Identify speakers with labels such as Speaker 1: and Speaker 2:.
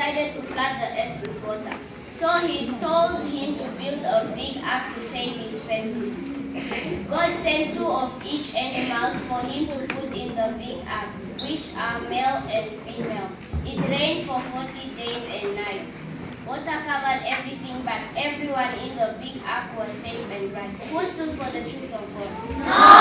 Speaker 1: decided to flood the earth with water. So he told him to build a big ark to save his family. God sent 2 of each animals for him to put in the big ark, which are male and female. It rained for 40 days and nights. Water covered everything, but everyone in the big ark was safe and right. Who stood for the truth of God? No!